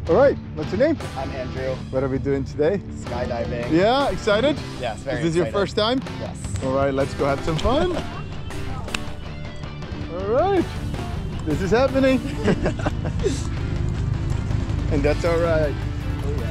All right, what's your name? I'm Andrew. What are we doing today? Skydiving. Yeah, excited? Yes, very excited. Is this your first time? Yes. All right, let's go have some fun. All right, this is happening. And that's all right. Oh, yeah.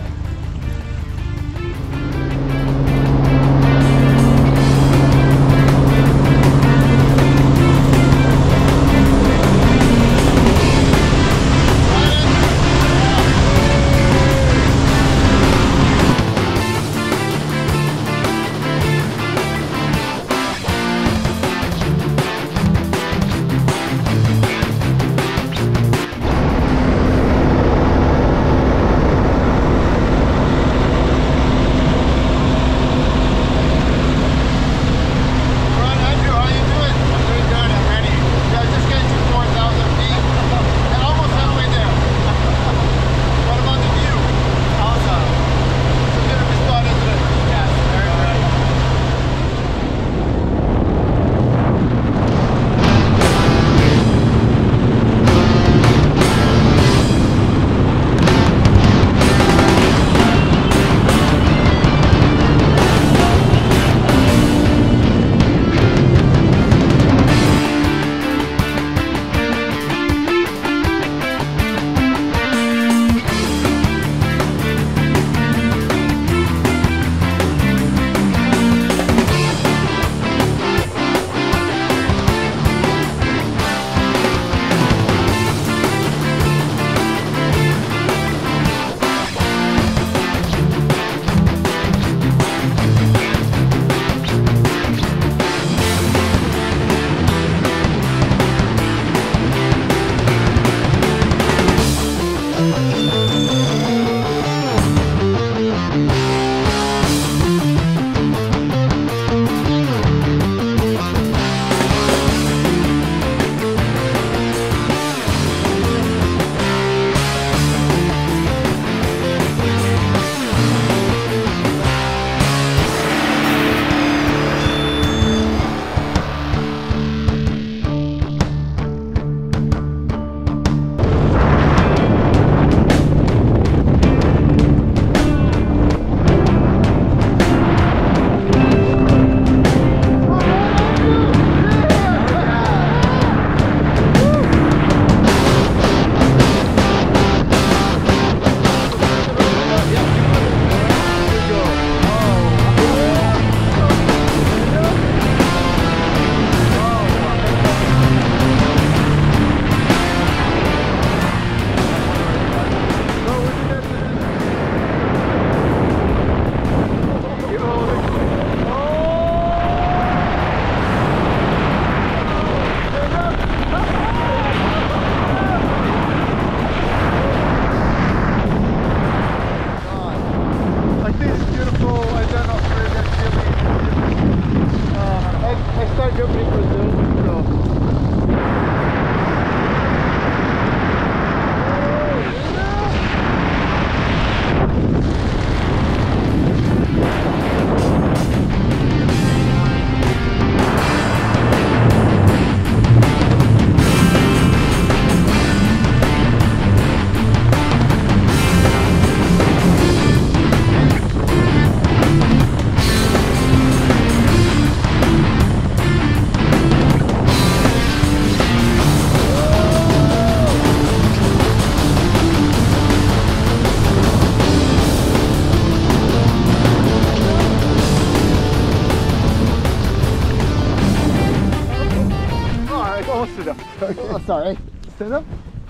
Okay. Oh, sorry. Stand up.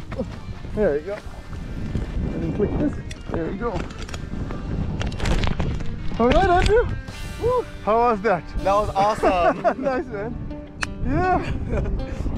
There you go. And then click this. There you go. All right, Andrew. Woo. How was that? That was awesome. Nice, man. Yeah.